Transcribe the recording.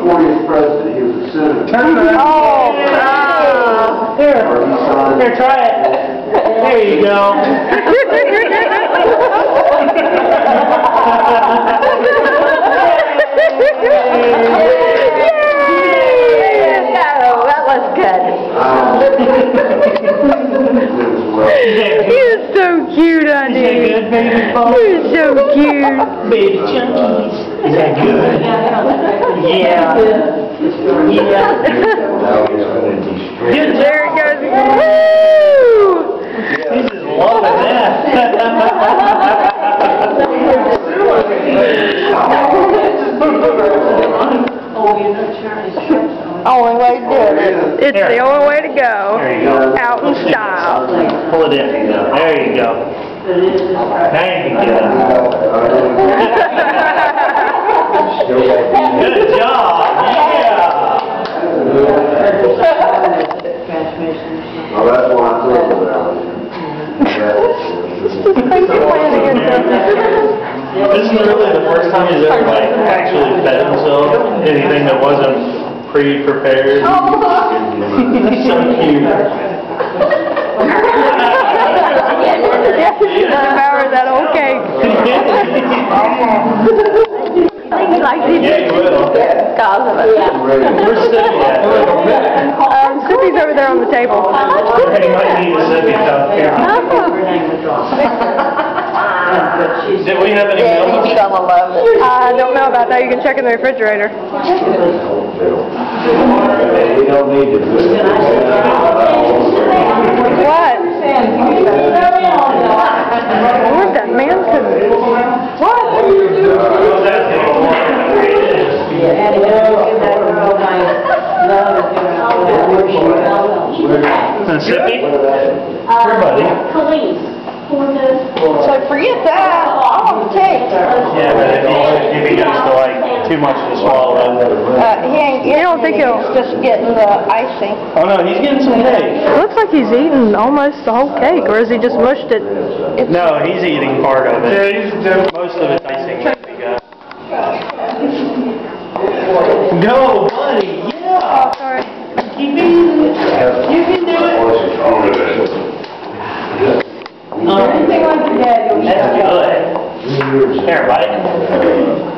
40th president. He was a senator. Turn it around. Oh, Here, here, try it. There you go. that was good. You're so cute, honey. Is that good, baby boy? You're so cute. Baby chunkies. Is that good? Yeah. Yeah. Good. There it goes. Woo! He's just loving that. Only way to do it. It's Here. the only way to go. There you go. Out in style. Pull it in. There you go. There you go. Good job. Yeah. Well, that's why I'm thinking about it. This is really the first time he's ever like actually fed himself anything that wasn't pre-prepared. So cute. Devour that old cake. He likes it. Yeah, he will. Because of it. Where's Sippy at? Sippy's over there on the table. He might need a Sippy cup here. Did we have any milk? I don't know about that. You can check in the refrigerator. We don't need to do it. What? What that man could... What? Sippy? Here, buddy. So forget that. I'll have to take. Yeah, but if he goes to like too much to swallow. You don't think he'll just get in the icing? Oh no, he's getting some cake. It looks like he's eating almost the whole cake, or has he just mushed it? No, he's eating part of it. Yeah, most of it's icing that we got. Go, buddy! Yeah! Oh, sorry. Keep eating it. You can do it. Anything like your dad, you'll That's good. Here, buddy.